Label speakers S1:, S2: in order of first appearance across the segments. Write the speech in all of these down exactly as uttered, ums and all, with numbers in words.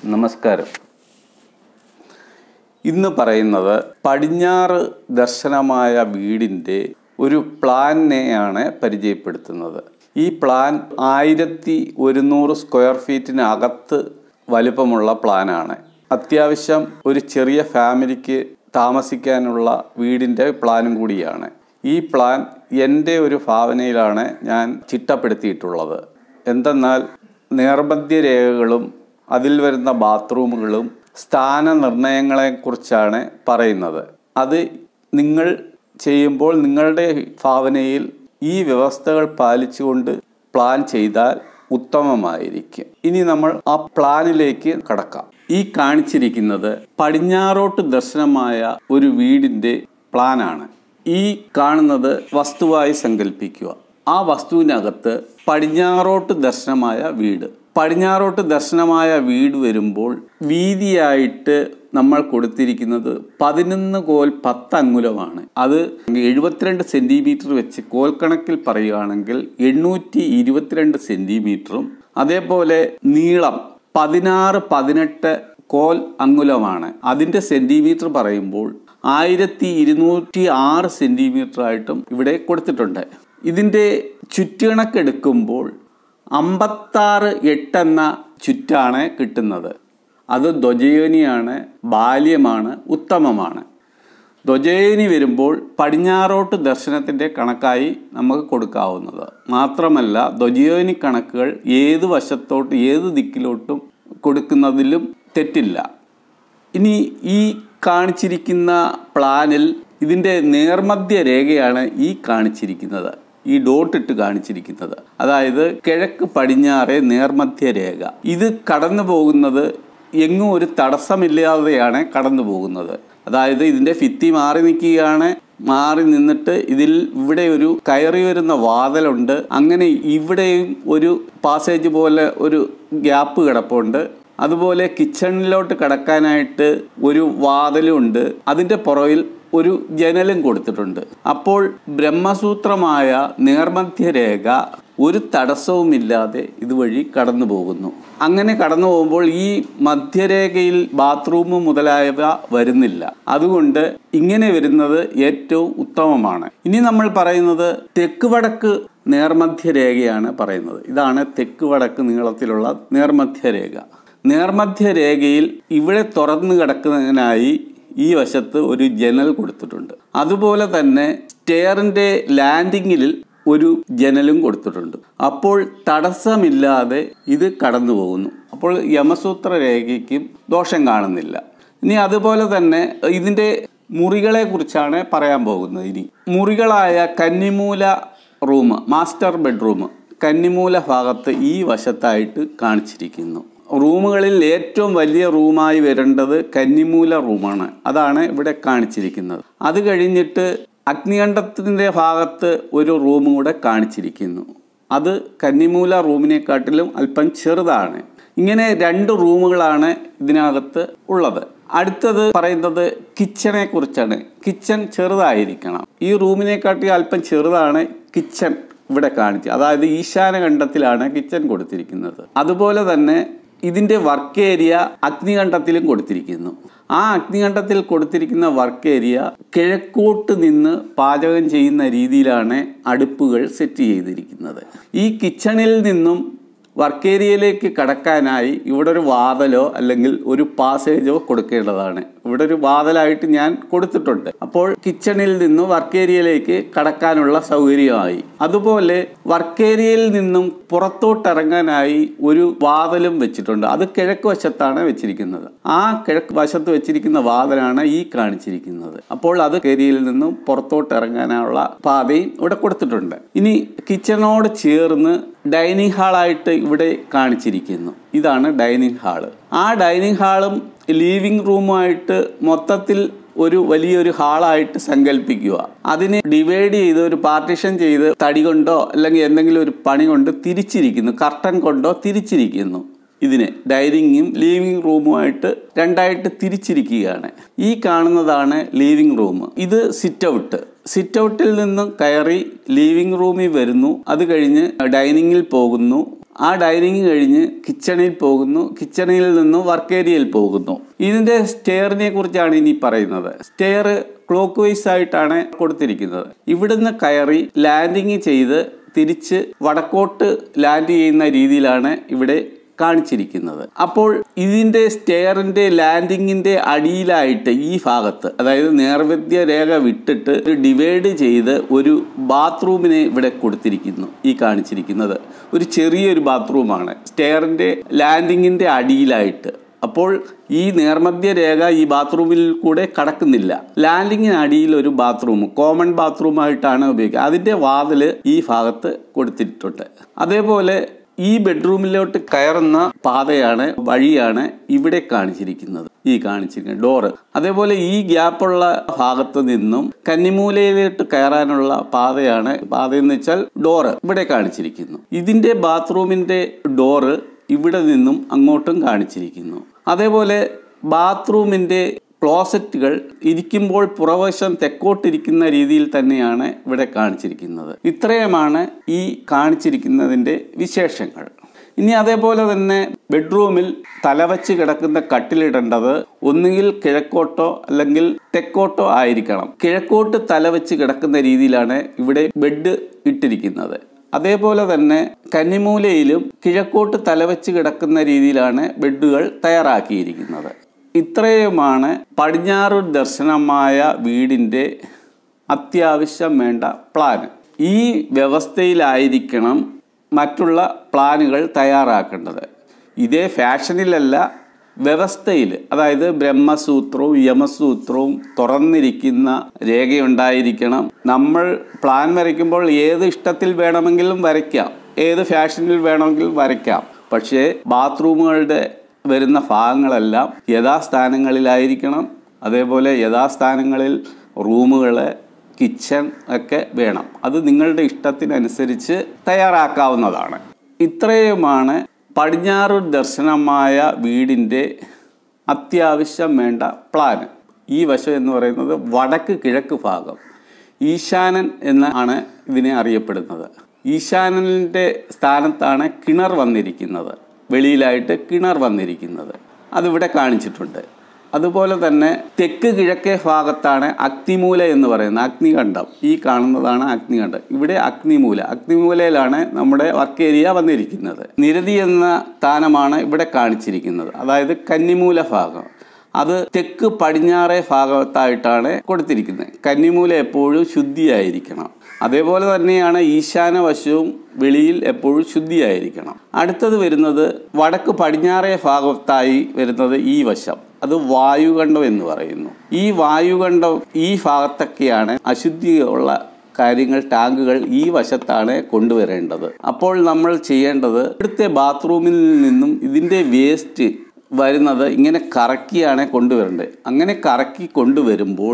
S1: നമസ്കാരം. ഇന്ന് പറയുന്നത് പടിഞ്ഞാറ് ദർശനമായ വീടിൻ്റെ ഒരു പ്ലാനിനെയാണ് പരിചയപ്പെടുത്തുന്നത്. ഈ പ്ലാൻ ആയിരത്തി ഒരുന്നൂറ് സ്ക്വയർ ഫീറ്റിനകത്ത് വലുപ്പമുള്ള പ്ലാനാണ്. അത്യാവശ്യം ഒരു ചെറിയ ഫാമിലിക്ക് താമസിക്കാനുള്ള വീടിൻ്റെ പ്ലാനും കൂടിയാണ്. ഈ പ്ലാൻ എൻ്റെ ഒരു ഭാവനയിലാണ് ഞാൻ ചിട്ടപ്പെടുത്തിയിട്ടുള്ളത്. എന്തെന്നാൽ നേർമധ്യ രേഖകളും അതിൽ വരുന്ന ബാത്റൂമുകളും സ്ഥാനനിർണയങ്ങളെക്കുറിച്ചാണ് പറയുന്നത്. അത് നിങ്ങൾ ചെയ്യുമ്പോൾ നിങ്ങളുടെ ഭാവനയിൽ ഈ വ്യവസ്ഥകൾ പാലിച്ചുകൊണ്ട് പ്ലാൻ ചെയ്താൽ ഉത്തമമായിരിക്കും. ഇനി നമ്മൾ ആ പ്ലാനിലേക്ക് കടക്കാം. ഈ കാണിച്ചിരിക്കുന്നത് പടിഞ്ഞാറോട്ട് ദർശനമായ ഒരു വീടിൻ്റെ പ്ലാനാണ്. ഈ കാണുന്നത് വസ്തുവായി സങ്കല്പിക്കുക. ആ വസ്തുവിനകത്ത് പടിഞ്ഞാറോട്ട് ദർശനമായ വീട് പടിഞ്ഞാറോട്ട് ദർശനമായ വീട് വരുമ്പോൾ വീതിയായിട്ട് നമ്മൾ കൊടുത്തിരിക്കുന്നത് പതിനൊന്ന് കോൽ പത്ത് അങ്കുലമാണ്. അത് എഴുപത്തിരണ്ട് സെന്റിമീറ്റർ വെച്ച് കോൽ കണക്കിൽ പറയുകയാണെങ്കിൽ എണ്ണൂറ്റി ഇരുപത്തിരണ്ട് സെന്റിമീറ്ററും അതേപോലെ നീളം പതിനാറ് പതിനെട്ട് കോൽ അങ്കുലമാണ്. അതിൻ്റെ സെന്റിമീറ്റർ പറയുമ്പോൾ ആയിരത്തി ഇരുന്നൂറ്റി ആറ് സെന്റിമീറ്റർ ആയിട്ടും ഇവിടെ കൊടുത്തിട്ടുണ്ട്. ഇതിൻ്റെ ചുറ്റുകണക്കെടുക്കുമ്പോൾ അമ്പത്താറ് എട്ടെന്ന ചുറ്റാണ് കിട്ടുന്നത്. അത് ധ്വജയോനിയാണ്, ബാല്യമാണ്, ഉത്തമമാണ്. ധ്വജയോനി വരുമ്പോൾ പടിഞ്ഞാറോട്ട് ദർശനത്തിൻ്റെ കണക്കായി നമുക്ക് കൊടുക്കാവുന്നത്. മാത്രമല്ല ധ്വജയോനി കണക്കുകൾ ഏത് വശത്തോട്ട് ഏത് ദിക്കിലോട്ടും കൊടുക്കുന്നതിലും തെറ്റില്ല. ഇനി ഈ കാണിച്ചിരിക്കുന്ന പ്ലാനിൽ ഇതിൻ്റെ നേർമധ്യ രേഖയാണ് ഈ കാണിച്ചിരിക്കുന്നത്, ഈ ഡോട്ട് ഇട്ട് കാണിച്ചിരിക്കുന്നത്. അതായത് കിഴക്ക് പടിഞ്ഞാറെ നേർമധ്യ രേഖ. ഇത് കടന്നു പോകുന്നത് എങ്ങും ഒരു തടസ്സമില്ലാതെയാണ് കടന്നു പോകുന്നത്. അതായത് ഇതിൻ്റെ ഭിത്തി മാറി നിൽക്കുകയാണ്. മാറി നിന്നിട്ട് ഇതിൽ ഇവിടെ ഒരു കയറി വരുന്ന വാതിലുണ്ട്. അങ്ങനെ ഇവിടെയും ഒരു പാസേജ് പോലെ ഒരു ഗ്യാപ്പ് കിടപ്പുണ്ട്. അതുപോലെ കിച്ചണിലോട്ട് കടക്കാനായിട്ട് ഒരു വാതിലുണ്ട്. അതിൻ്റെ പുറകിൽ ഒരു ജനലും കൊടുത്തിട്ടുണ്ട്. അപ്പോൾ ബ്രഹ്മസൂത്രമായ നേർമധ്യരേഖ ഒരു തടസ്സവുമില്ലാതെ ഇതുവഴി കടന്നു പോകുന്നു. അങ്ങനെ കടന്നു പോകുമ്പോൾ ഈ മധ്യരേഖയിൽ ബാത്റൂം മുതലായവ വരുന്നില്ല. അതുകൊണ്ട് ഇങ്ങനെ വരുന്നത് ഏറ്റവും ഉത്തമമാണ്. ഇനി നമ്മൾ പറയുന്നത് തെക്ക് വടക്ക് നേർമധ്യരേഖയാണ് പറയുന്നത്. ഇതാണ് തെക്ക് വടക്ക് നീളത്തിലുള്ള നേർമധ്യരേഖ. നേർമധ്യരേഖയിൽ ഇവിടെ തുറന്നു കിടക്കുന്നതിനായി ഈ വശത്ത് ഒരു ജനൽ കൊടുത്തിട്ടുണ്ട്. അതുപോലെ തന്നെ സ്റ്റെയറിൻ്റെ ലാൻഡിങ്ങിൽ ഒരു ജനലും കൊടുത്തിട്ടുണ്ട്. അപ്പോൾ തടസ്സമില്ലാതെ ഇത് കടന്നു പോകുന്നു. അപ്പോൾ യമസൂത്ര രേഖയ്ക്കും ദോഷം കാണുന്നില്ല. ഇനി അതുപോലെ തന്നെ ഇതിൻ്റെ മുറികളെ കുറിച്ചാണ് പറയാൻ പോകുന്നത്. ഇനി മുറികളായ കന്നിമൂല റൂം, മാസ്റ്റർ ബെഡ്റൂം കന്നിമൂല ഭാഗത്ത് ഈ വശത്തായിട്ട് കാണിച്ചിരിക്കുന്നു. റൂമുകളിൽ ഏറ്റവും വലിയ റൂമായി വരേണ്ടത് കന്നിമൂല റൂമാണ്. അതാണ് ഇവിടെ കാണിച്ചിരിക്കുന്നത്. അത് കഴിഞ്ഞിട്ട് അഗ്നികണ്ഠത്തിൻ്റെ ഭാഗത്ത് ഒരു റൂം കൂടെ കാണിച്ചിരിക്കുന്നു. അത് കന്നിമൂല റൂമിനെക്കാട്ടിലും അല്പം ചെറുതാണ്. ഇങ്ങനെ രണ്ട് റൂമുകളാണ് ഇതിനകത്ത് ഉള്ളത്. അടുത്തത് പറയുന്നത് കിച്ചണെ കുറിച്ചാണ്. കിച്ചൺ ചെറുതായിരിക്കണം. ഈ റൂമിനെക്കാട്ടി അല്പം ചെറുതാണ് കിച്ചൺ ഇവിടെ കാണിച്ചത്. അതായത് ഈശാനകണ്ഠത്തിലാണ് കിച്ചൺ കൊടുത്തിരിക്കുന്നത്. അതുപോലെ തന്നെ ഇതിൻ്റെ വർക്ക് ഏരിയ അഗ്നികണ്ഠത്തിലും കൊടുത്തിരിക്കുന്നു. ആ അഗ്നികണ്ഠത്തിൽ കൊടുത്തിരിക്കുന്ന വർക്ക് ഏരിയ കിഴക്കോട്ട് നിന്ന് പാചകം ചെയ്യുന്ന രീതിയിലാണ് അടുപ്പുകൾ സെറ്റ് ചെയ്തിരിക്കുന്നത്. ഈ കിച്ചണിൽ നിന്നും വർക്ക് ഏരിയയിലേക്ക് കടക്കാനായി ഇവിടെ ഒരു വാതിലോ അല്ലെങ്കിൽ ഒരു പാസേജോ കൊടുക്കേണ്ടതാണ്. ഇവിടെ ഒരു വാതിലായിട്ട് ഞാൻ കൊടുത്തിട്ടുണ്ട്. അപ്പോൾ കിച്ചണിൽ നിന്ന് വർക്ക് ഏരിയയിലേക്ക് കടക്കാനുള്ള സൗകര്യമായി. അതുപോലെ വർക്ക് ഏരിയയിൽ നിന്നും പുറത്തോട്ടിറങ്ങാനായി ഒരു വാതിലും വെച്ചിട്ടുണ്ട്. അത് കിഴക്ക് വശത്താണ് വെച്ചിരിക്കുന്നത്. ആ കിഴക്ക് വശത്ത് വെച്ചിരിക്കുന്ന വാതിലാണ് ഈ കാണിച്ചിരിക്കുന്നത്. അപ്പോൾ അത് ഏരിയയിൽ നിന്നും പുറത്തോട്ടിറങ്ങാനുള്ള പാതയും ഇവിടെ കൊടുത്തിട്ടുണ്ട്. ഇനി കിച്ചണോട് ചേർന്ന് ഡൈനിങ് ഹാളായിട്ട് ഇവിടെ കാണിച്ചിരിക്കുന്നു. ഇതാണ് ഡൈനിങ് ഹാള്. ആ ഡൈനിങ് ഹാളും ലിവിംഗ് റൂമുമായിട്ട് മൊത്തത്തിൽ ഒരു വലിയൊരു ഹാളായിട്ട് സങ്കല്പിക്കുക. അതിനെ ഡിവൈഡ് ചെയ്ത് ഒരു പാർട്ടീഷൻ ചെയ്ത് തടി കൊണ്ടോ അല്ലെങ്കിൽ എന്തെങ്കിലും ഒരു പണി കൊണ്ട് തിരിച്ചിരിക്കുന്നു, കർട്ടൻ കൊണ്ടോ തിരിച്ചിരിക്കുന്നു. ഇതിനെ ഡൈനിങ്ങും ലിവിംഗ് റൂമുമായിട്ട് രണ്ടായിട്ട് തിരിച്ചിരിക്കുകയാണ്. ഈ കാണുന്നതാണ് ലിവിംഗ് റൂം. ഇത് സിറ്റ് ഔട്ട്. സിറ്റ് ഔട്ടിൽ നിന്നും കയറി ലിവിംഗ് റൂമിൽ വരുന്നു. അത് കഴിഞ്ഞ് ഡൈനിങ്ങിൽ പോകുന്നു. ആ ഡൈനിങ് കഴിഞ്ഞ് കിച്ചണിൽ പോകുന്നു, കിച്ചണിൽ നിന്നും വർക്ക് ഏരിയയിൽ പോകുന്നു. ഇതിൻ്റെ സ്റ്റെയറിനെ കുറിച്ചാണ് ഇനി പറയുന്നത്. സ്റ്റെയർ ക്ലോക്ക് വൈസ് ആയിട്ടാണ് കൊടുത്തിരിക്കുന്നത്. ഇവിടുന്ന് കയറി ലാൻഡിങ് ചെയ്ത് തിരിച്ച് വടക്കോട്ട് ലാൻഡ് ചെയ്യുന്ന രീതിയിലാണ് ഇവിടെ കാണിച്ചിരിക്കുന്നത്. അപ്പോൾ ഇതിൻ്റെ സ്റ്റെയറിൻ്റെ ലാൻഡിങ്ങിൻ്റെ അടിയിലായിട്ട് ഈ ഭാഗത്ത്, അതായത് നേർവ്യത്യ രേഖ വിട്ടിട്ട് ഒരു ഡിവൈഡ് ചെയ്ത് ഒരു ബാത്റൂമിനെ ഇവിടെ കൊടുത്തിരിക്കുന്നു. ഈ കാണിച്ചിരിക്കുന്നത് ഒരു ചെറിയൊരു ബാത്റൂമാണ് സ്റ്റെയറിൻ്റെ ലാൻഡിങ്ങിൻ്റെ അടിയിലായിട്ട്. അപ്പോൾ ഈ നേർമധ്യ രേഖ ഈ ബാത്റൂമിൽ കൂടെ കടക്കുന്നില്ല. ലാൻഡിങ്ങിന് അടിയിൽ ഒരു ബാത്റൂം, കോമൺ ബാത്റൂമായിട്ടാണ് ഉപയോഗിക്കുക. അതിൻ്റെ വാതിൽ ഈ ഭാഗത്ത് കൊടുത്തിട്ടുണ്ട്. അതേപോലെ ഈ ബെഡ്റൂമിലോട്ട് കയറുന്ന പാതയാണ്, വഴിയാണ് ഇവിടെ കാണിച്ചിരിക്കുന്നത്. ഈ കാണിച്ചിരിക്കുന്നത് ഡോറ്. അതേപോലെ ഈ ഗ്യാപ്പുള്ള ഭാഗത്ത് നിന്നും കന്നിമൂലയിലോട്ട് കയറാനുള്ള പാതയാണ്, പാതയെന്ന് വെച്ചാൽ ഡോറ് ഇവിടെ കാണിച്ചിരിക്കുന്നു. ഇതിൻ്റെ ബാത്റൂമിൻ്റെ ഡോറ് ഇവിടെ നിന്നും അങ്ങോട്ടും കാണിച്ചിരിക്കുന്നു. അതേപോലെ ബാത്റൂമിൻ്റെ ക്ലോസറ്റുകൾ ഇരിക്കുമ്പോൾ പുറവശം തെക്കോട്ടിരിക്കുന്ന രീതിയിൽ തന്നെയാണ് ഇവിടെ കാണിച്ചിരിക്കുന്നത്. ഇത്രയുമാണ് ഈ കാണിച്ചിരിക്കുന്നതിൻ്റെ വിശേഷങ്ങൾ. ഇനി അതേപോലെ തന്നെ ബെഡ്റൂമിൽ തലവച്ച് കിടക്കുന്ന കട്ടിലിടേണ്ടത് ഒന്നുകിൽ കിഴക്കോട്ടോ അല്ലെങ്കിൽ തെക്കോട്ടോ ആയിരിക്കണം. കിഴക്കോട്ട് തലവച്ച് കിടക്കുന്ന രീതിയിലാണ് ഇവിടെ ബെഡ് ഇട്ടിരിക്കുന്നത്. അതേപോലെ തന്നെ കന്നിമൂലയിലും കിഴക്കോട്ട് തലവച്ച് കിടക്കുന്ന രീതിയിലാണ് ബെഡുകൾ തയ്യാറാക്കിയിരിക്കുന്നത്. ഇത്രയുമാണ് പടിഞ്ഞാറ് ദർശനമായ വീടിൻ്റെ അത്യാവശ്യം വേണ്ട പ്ലാൻ. ഈ വ്യവസ്ഥയിലായിരിക്കണം മറ്റുള്ള പ്ലാനുകൾ തയ്യാറാക്കേണ്ടത്. ഇതേ ഫാഷനിലല്ല, വ്യവസ്ഥയിൽ. അതായത് ബ്രഹ്മസൂത്രവും യമസൂത്രവും തുറന്നിരിക്കുന്ന രേഖയുണ്ടായിരിക്കണം. നമ്മൾ പ്ലാൻ വരയ്ക്കുമ്പോൾ ഏത് ഇഷ്ടത്തിൽ വേണമെങ്കിലും വരയ്ക്കാം, ഏത് ഫാഷനിൽ വേണമെങ്കിലും വരയ്ക്കാം. പക്ഷേ ബാത്റൂമുകളുടെ വരുന്ന ഭാഗങ്ങളെല്ലാം യഥാസ്ഥാനങ്ങളിലായിരിക്കണം. അതേപോലെ യഥാസ്ഥാനങ്ങളിൽ റൂമുകൾ, കിച്ചൺ ഒക്കെ വേണം. അത് നിങ്ങളുടെ ഇഷ്ടത്തിനനുസരിച്ച് തയ്യാറാക്കാവുന്നതാണ്. ഇത്രയുമാണ് പടിഞ്ഞാറ് ദർശനമായ വീടിൻ്റെ അത്യാവശ്യം വേണ്ട പ്ലാൻ. ഈ വശം എന്ന് പറയുന്നത് വടക്ക് കിഴക്ക് ഭാഗം, ഈശാനൻ എന്നാണ് ഇതിനെ അറിയപ്പെടുന്നത്. ഈശാനൻ്റെ സ്ഥാനത്താണ് കിണർ വന്നിരിക്കുന്നത്, വെളിയിലായിട്ട് കിണർ വന്നിരിക്കുന്നത്. അതിവിടെ കാണിച്ചിട്ടുണ്ട്. അതുപോലെ തന്നെ തെക്ക് കിഴക്കേ ഭാഗത്താണ് അഗ്നിമൂല എന്ന് പറയുന്നത്, അഗ്നികണ്ഠം. ഈ കാണുന്നതാണ് അഗ്നികണ്ഠം. ഇവിടെ അഗ്നിമൂല, അഗ്നിമൂലയിലാണ് നമ്മുടെ വർക്ക് ഏരിയ വന്നിരിക്കുന്നത്. നിരതി എന്ന സ്ഥാനമാണ് ഇവിടെ കാണിച്ചിരിക്കുന്നത്, അതായത് കന്നിമൂല ഭാഗം. അത് തെക്ക് പടിഞ്ഞാറേ ഭാഗത്തായിട്ടാണ് കൊടുത്തിരിക്കുന്നത്. കന്നിമൂല എപ്പോഴും ശുദ്ധിയായിരിക്കണം. അതേപോലെ തന്നെയാണ് ഈശാനവശവും വെളിയിൽ എപ്പോഴും ശുദ്ധിയായിരിക്കണം. അടുത്തത് വരുന്നത് വടക്ക് പടിഞ്ഞാറേ ഭാഗത്തായി വരുന്നത് ഈ വശം, അത് വായുകണ്ഠം എന്ന് പറയുന്നു. ഈ വായുകണ്ഠം ഈ ഭാഗത്തൊക്കെയാണ് അശുദ്ധിയുള്ള കാര്യങ്ങൾ, ടാങ്കുകൾ ഈ വശത്താണ് കൊണ്ടുവരേണ്ടത്. അപ്പോൾ നമ്മൾ ചെയ്യേണ്ടത് ഇവിടുത്തെ ബാത്റൂമിൽ നിന്നും ഇതിൻ്റെ വേസ്റ്റ് വരുന്നത് ഇങ്ങനെ കറക്കിയാണ് കൊണ്ടുവരേണ്ടത്. അങ്ങനെ കറക്കി കൊണ്ടുവരുമ്പോൾ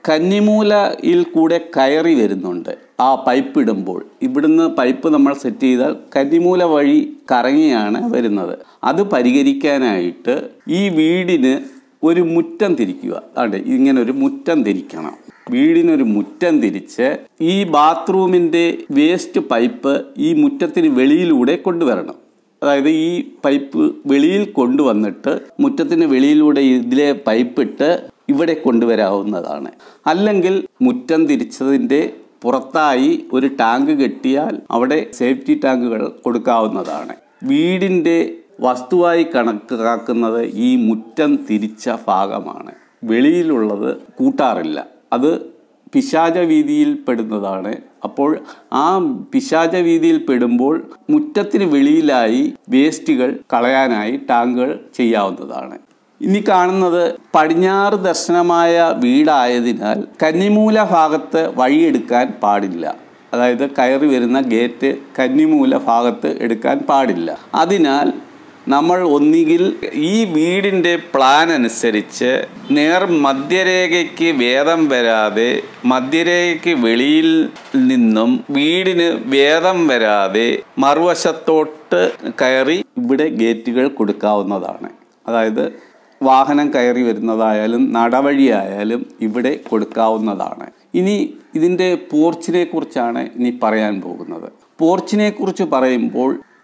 S1: കന്നിമൂലയിൽ കൂടെ കയറി വരുന്നുണ്ട്. ആ പൈപ്പ് ഇടുമ്പോൾ ഇവിടുന്ന് പൈപ്പ് നമ്മൾ സെറ്റ് ചെയ്താൽ കന്നിമൂല വഴി കറങ്ങിയാണ് വരുന്നത്. അത് പരിഹരിക്കാനായിട്ട് ഈ വീടിന് ഒരു മുറ്റം തിരിക്കുക. അതെ, ഇങ്ങനെ ഒരു മുറ്റം തിരിക്കണം. വീടിനൊരു മുറ്റം തിരിച്ച് ഈ ബാത്റൂമിൻ്റെ വേസ്റ്റ് പൈപ്പ് ഈ മുറ്റത്തിന് വെളിയിലൂടെ കൊണ്ടുവരണം. അതായത് ഈ പൈപ്പ് വെളിയിൽ കൊണ്ടുവന്നിട്ട് മുറ്റത്തിന് വെളിയിലൂടെ ഇതിലെ പൈപ്പിട്ട് ഇവിടെ കൊണ്ടുവരാവുന്നതാണ്. അല്ലെങ്കിൽ മുറ്റം തിരിച്ചതിൻ്റെ പുറത്തായി ഒരു ടാങ്ക് കെട്ടിയാൽ അവിടെ സേഫ്റ്റി ടാങ്കുകൾ കൊടുക്കാവുന്നതാണ്. വീടിൻ്റെ വസ്തുവായി കണക്കാക്കുന്നത് ഈ മുറ്റം തിരിച്ച ഭാഗമാണ്. വെളിയിലുള്ളത് കൂട്ടാറില്ല, അത് പിശാച വീതിയിൽ പെടുന്നതാണ്. അപ്പോൾ ആ പിശാച വീതിയിൽ പെടുമ്പോൾ മുറ്റത്തിന് വെളിയിലായി വേസ്റ്റുകൾ കളയാനായി ടാങ്കുകൾ ചെയ്യാവുന്നതാണ്. ഇനി കാണുന്നത് പടിഞ്ഞാറ് ദർശനമായ വീടായതിനാൽ കന്നിമൂല ഭാഗത്ത് വഴിയെടുക്കാൻ പാടില്ല. അതായത് കയറി വരുന്ന ഗേറ്റ് കന്നിമൂല ഭാഗത്ത് എടുക്കാൻ പാടില്ല. അതിനാൽ നമ്മൾ ഒന്നുകിൽ ഈ വീടിൻ്റെ പ്ലാൻ അനുസരിച്ച് നേർ മധ്യരേഖയ്ക്ക് ഭേദം വരാതെ, മധ്യരേഖയ്ക്ക് വെളിയിൽ നിന്നും വീടിന് ഭേദം വരാതെ മറുവശത്തോട്ട് കയറി ഇവിടെ ഗേറ്റുകൾ കൊടുക്കാവുന്നതാണ്. അതായത് വാഹനം കയറി വരുന്നതായാലും നടവഴിയായാലും ഇവിടെ കൊടുക്കാവുന്നതാണ്. ഇനി ഇതിൻ്റെ പോർച്ചിനെ കുറിച്ചാണ് ഇനി പറയാൻ പോകുന്നത്. പോർച്ചിനെ കുറിച്ച് പറയുമ്പോൾ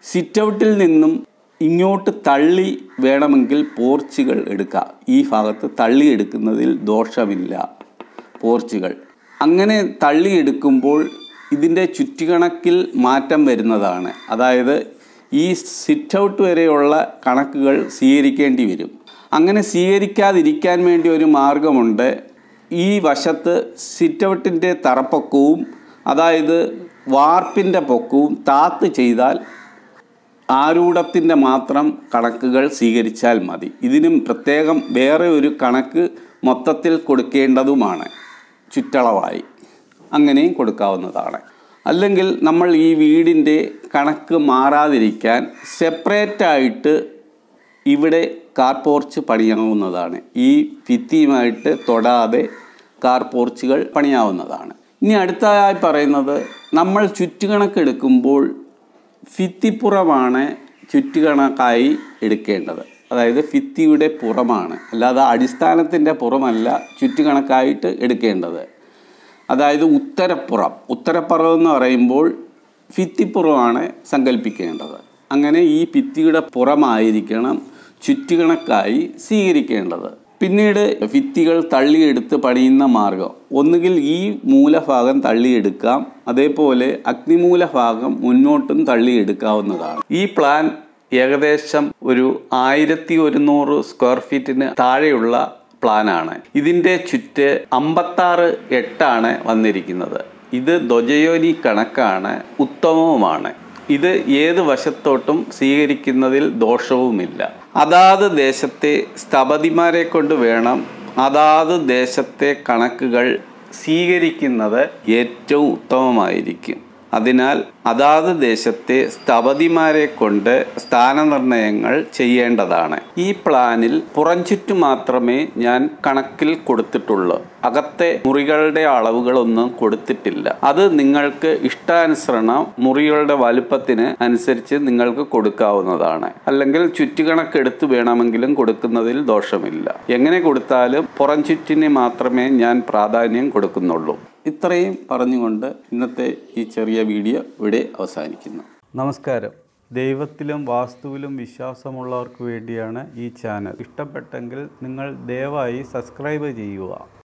S1: സിറ്റ് ഔട്ടിൽ നിന്നും ഇങ്ങോട്ട് തള്ളി വേണമെങ്കിൽ പോർച്ചുകൾ എടുക്കാം. ഈ ഭാഗത്ത് തള്ളി എടുക്കുന്നതിൽ ദോഷമില്ല. പോർച്ചുകൾ അങ്ങനെ തള്ളിയെടുക്കുമ്പോൾ ഇതിൻ്റെ ചുറ്റുകണക്കിൽ മാറ്റം വരുന്നതാണ്. അതായത് ഈ സിറ്റ് ഔട്ട് വരെയുള്ള കണക്കുകൾ സ്വീകരിക്കേണ്ടി വരും. അങ്ങനെ സ്വീകരിക്കാതിരിക്കാൻ വേണ്ടി ഒരു മാർഗമുണ്ട്. ഈ വശത്ത് സിറ്റ് ഔട്ടിൻ്റെ തറപ്പൊക്കവും അതായത് വാർപ്പിൻ്റെ പൊക്കവും താത്ത് ചെയ്താൽ ആരൂഢത്തിൻ്റെ മാത്രം കണക്കുകൾ സ്വീകരിച്ചാൽ മതി. ഇതിനും പ്രത്യേകം വേറെ ഒരു കണക്ക് മൊത്തത്തിൽ കൊടുക്കേണ്ടതുമാണ്, ചുറ്റളവായി. അങ്ങനെയും കൊടുക്കാവുന്നതാണ്. അല്ലെങ്കിൽ നമ്മൾ ഈ വീടിൻ്റെ കണക്ക് മാറാതിരിക്കാൻ സെപ്പറേറ്റായിട്ട് ഇവിടെ കാർ പോർച്ച് പണിയാവുന്നതാണ്. ഈ ഭിത്തിയുമായിട്ട് തൊടാതെ കാർ പോർച്ചുകൾ പണിയാവുന്നതാണ്. ഇനി അടുത്തതായി പറയുന്നത്, നമ്മൾ ചുറ്റുകണക്കെടുക്കുമ്പോൾ ഭിത്തിപ്പുറമാണ് ചുറ്റുകണക്കായി എടുക്കേണ്ടത്. അതായത് ഭിത്തിയുടെ പുറമാണ്, അല്ലാതെ അടിസ്ഥാനത്തിൻ്റെ പുറമല്ല ചുറ്റുകണക്കായിട്ട് എടുക്കേണ്ടത്. അതായത് ഉത്തരപ്പുറം ഉത്തരപ്പുറം എന്ന് പറയുമ്പോൾ ഭിത്തിപ്പുറമാണ് സങ്കല്പിക്കേണ്ടത്. അങ്ങനെ ഈ ഭിത്തിയുടെ പുറമായിരിക്കണം ചുറ്റുകണക്കായി സ്വീകരിക്കേണ്ടത്. പിന്നീട് ഭിത്തികൾ തള്ളിയെടുത്ത് പണിയുന്ന മാർഗം, ഒന്നുകിൽ ഈ മൂലഭാഗം തള്ളിയെടുക്കാം, അതേപോലെ അഗ്നിമൂലഭാഗം മുന്നോട്ടും തള്ളിയെടുക്കാവുന്നതാണ്. ഈ പ്ലാൻ ഏകദേശം ഒരു ആയിരത്തി ഒരുന്നൂറ് സ്ക്വയർ ഫീറ്റിന് താഴെയുള്ള പ്ലാനാണ്. ഇതിൻ്റെ ചുറ്റ് അമ്പത്താറ് എട്ടാണ് വന്നിരിക്കുന്നത്. ഇത് ധ്വജയോനി കണക്കാണ്, ഉത്തമവുമാണ്. ഇത് ഏത് വശത്തോട്ടും സ്വീകരിക്കുന്നതിൽ ദോഷവുമില്ല. അതാത് ദേശത്തെ സ്ഥപതിമാരെ കൊണ്ട് വേണം അതാത് ദേശത്തെ കണക്കുകൾ സ്വീകരിക്കുന്നത് ഏറ്റവും ഉത്തമമായിരിക്കും. അതിനാൽ അതാത് ദേശത്തെ സ്ഥപതിമാരെ കൊണ്ട് സ്ഥാനനിർണയങ്ങൾ ചെയ്യേണ്ടതാണ്. ഈ പ്ലാനിൽ പുറംചുറ്റു മാത്രമേ ഞാൻ കണക്കിൽ കൊടുത്തിട്ടുള്ളൂ. അകത്തെ മുറികളുടെ അളവുകളൊന്നും കൊടുത്തിട്ടില്ല. അത് നിങ്ങൾക്ക് ഇഷ്ടാനുസരണം മുറികളുടെ വലുപ്പത്തിന് അനുസരിച്ച് നിങ്ങൾക്ക് കൊടുക്കാവുന്നതാണ്. അല്ലെങ്കിൽ ചുറ്റുകണക്കെടുത്ത് വേണമെങ്കിലും കൊടുക്കുന്നതിൽ ദോഷമില്ല. എങ്ങനെ കൊടുത്താലും പുറംചുറ്റിന് മാത്രമേ ഞാൻ പ്രാധാന്യം കൊടുക്കുന്നുള്ളൂ. ഇത്രയും പറഞ്ഞുകൊണ്ട് ഇന്നത്തെ ഈ ചെറിയ വീഡിയോ ഇവിടെ അവസാനിക്കുന്നു. നമസ്കാരം. ദൈവത്തിലും വാസ്തുവിലും വിശ്വാസമുള്ളവർക്ക് വേണ്ടിയാണ് ഈ ചാനൽ. ഇഷ്ടപ്പെട്ടെങ്കിൽ നിങ്ങൾ ദയവായി സബ്സ്ക്രൈബ് ചെയ്യുക.